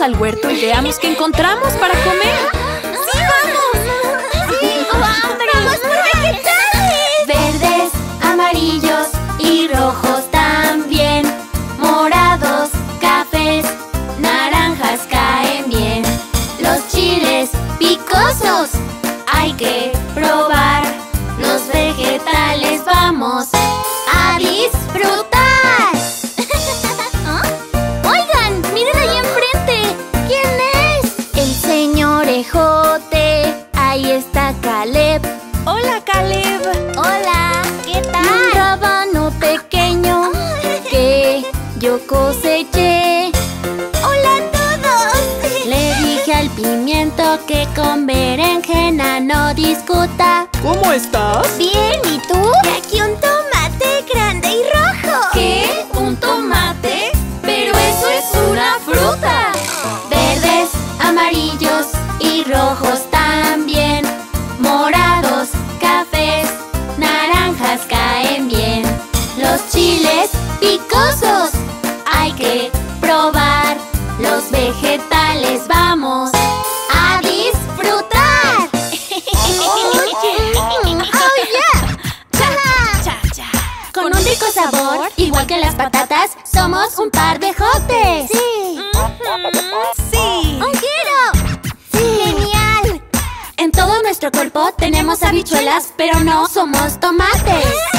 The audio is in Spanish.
al huerto y veamos qué encontramos para comer. ¡Sí, vamos! ¡Sí! ¡Vamos por vegetales! Verdes, amarillos y rojos también. Morados, cafés, naranjas caen bien. Los chiles picosos hay que probar. Los vegetales vamos a disfrutar. ¡Oigan! ¡Miren ahí enfrente! ¿Quién es? El señor Ejote, ahí está Caleb. Hola, Caleb. Hola, ¿qué Un tal? rábano pequeño que yo coseché. ¡Hola a todos! Le dije al pimiento que con berenjena no discuta. ¿Cómo estás? Bien, ¿y tú? Y aquí un tomate grande y rojo. ¿Qué? ¿Un tomate? ¡Pero eso es una fruta! Verdes, amarillos y rojos también. Morados, cafés, naranjas caen bien. Los chiles picosos hay que probar. Los vegetales vamos a disfrutar. ¡Oh, yeah! Con un rico sabor, igual que las patatas, somos un par de jotes. ¡Sí! Sí. ¡Un quiero! ¡Sí! ¡Genial! En todo nuestro cuerpo tenemos habichuelas, pero no somos tomates.